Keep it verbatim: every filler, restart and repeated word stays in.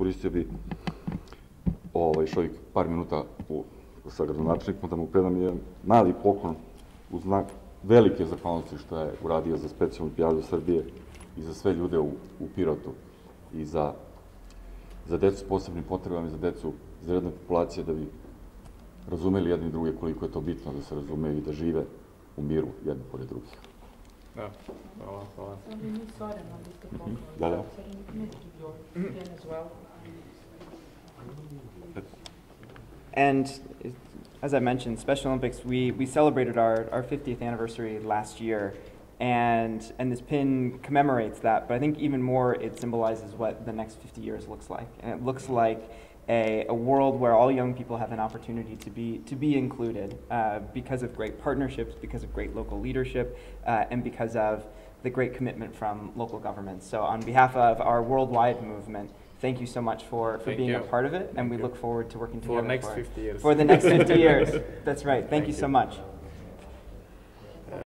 iskoristio bi ovaj, još ovih par minuta u, sa gradonačelnikom da mu predam jedan mali poklon u znak velike zahvalnosti što je uradio za specijalnu olimpijadu Srbije i za sve ljude u, u Pirotu i za, za decu s posebnim potrebama i za decu iz redne populacije da bi razumeli jedni druge koliko je to bitno da se razumeju i da žive u miru jedni pored drugih. Da, hvala, hvala. Da, da. And as I mentioned, Special Olympics, we, we celebrated our, our fiftieth anniversary last year, and, and this pin commemorates that, but I think even more it symbolizes what the next fifty years looks like. And it looks like a, a world where all young people have an opportunity to be, to be included uh, because of great partnerships, because of great local leadership, uh, and because of the great commitment from local governments. So on behalf of our worldwide movement, thank you so much for, for Thank being you. a part of it, and Thank we you. look forward to working For together next fifty years. For the next fifty years. That's right. Thank, Thank you so you. much.